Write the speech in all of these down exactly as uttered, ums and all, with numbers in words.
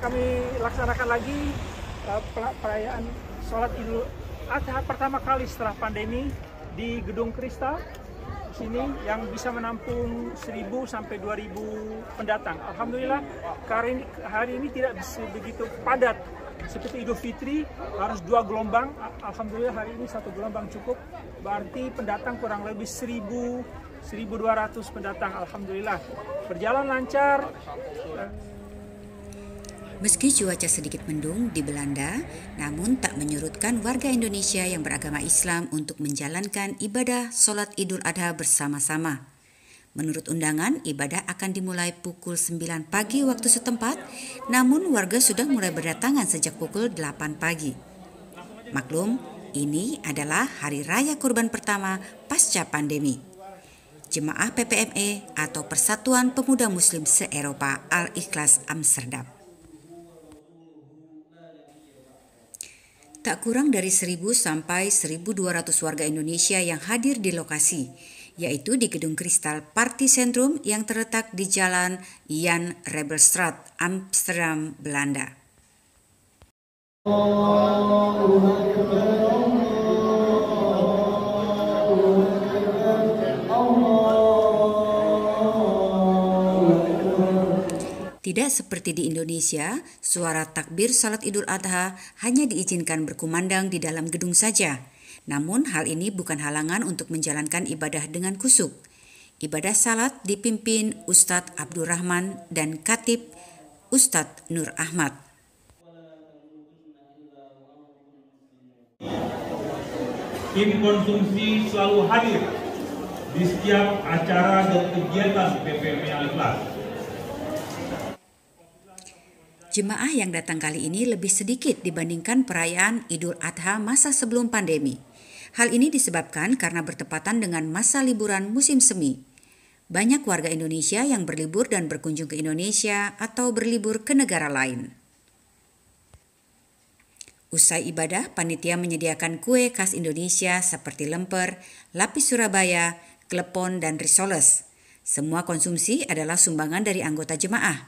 kami laksanakan lagi uh, perayaan sholat Idul Adha pertama kali setelah pandemi di Gedung Kristal sini yang bisa menampung seribu sampai dua ribu pendatang. Alhamdulillah hari ini, hari ini tidak begitu padat seperti Idul Fitri, harus dua gelombang. Alhamdulillah hari ini satu gelombang cukup, berarti pendatang kurang lebih seribu, seribu dua ratus pendatang. Alhamdulillah berjalan lancar. Meski cuaca sedikit mendung di Belanda, namun tak menyurutkan warga Indonesia yang beragama Islam untuk menjalankan ibadah sholat Idul Adha bersama-sama. Menurut undangan, ibadah akan dimulai pukul sembilan pagi waktu setempat, namun warga sudah mulai berdatangan sejak pukul delapan pagi. Maklum, ini adalah hari raya kurban pertama pasca pandemi. Jemaah P P M E atau Persatuan Pemuda Muslim se-Eropa Al-Ikhlas Amsterdam. Tak kurang dari seribu sampai seribu dua ratus warga Indonesia yang hadir di lokasi, yaitu di Gedung Kristal Party Centrum yang terletak di Jalan Jan Rebelstraat, Amsterdam, Belanda. Tidak seperti di Indonesia, suara takbir salat Idul Adha hanya diizinkan berkumandang di dalam gedung saja. Namun hal ini bukan halangan untuk menjalankan ibadah dengan khusyuk. Ibadah salat dipimpin Ustadz Abdurrahman dan Khatib Ustadz Nur Ahmad. Tim konsumsi selalu hadir di setiap acara dan kegiatan P P M E Al-Ikhlas. Jemaah yang datang kali ini lebih sedikit dibandingkan perayaan Idul Adha masa sebelum pandemi. Hal ini disebabkan karena bertepatan dengan masa liburan musim semi. Banyak warga Indonesia yang berlibur dan berkunjung ke Indonesia atau berlibur ke negara lain. Usai ibadah, panitia menyediakan kue khas Indonesia seperti lemper, lapis Surabaya, klepon, dan risoles. Semua konsumsi adalah sumbangan dari anggota jemaah.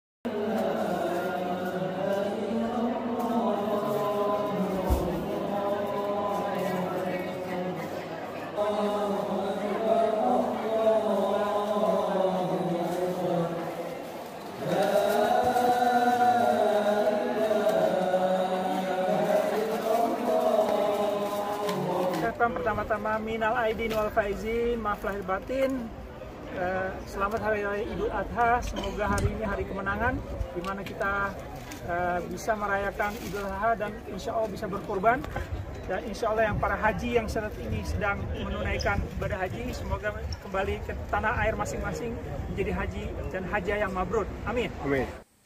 Pertama-tama minal aidin wal faizin, maaf lahir batin. Eh, selamat hari raya Idul Adha. Semoga hari ini hari kemenangan, di mana kita eh, bisa merayakan Idul Adha dan insya Allah bisa berkorban. Dan insya Allah yang para haji yang saat ini sedang menunaikan ibadah haji, semoga kembali ke tanah air masing-masing menjadi haji dan hajah yang mabrur. Amin. Amin.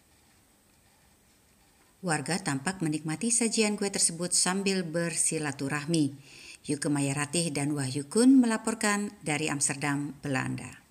Warga tampak menikmati sajian kue tersebut sambil bersilaturahmi. Yuke Mayaratih dan Wahyu Kun melaporkan dari Amsterdam, Belanda.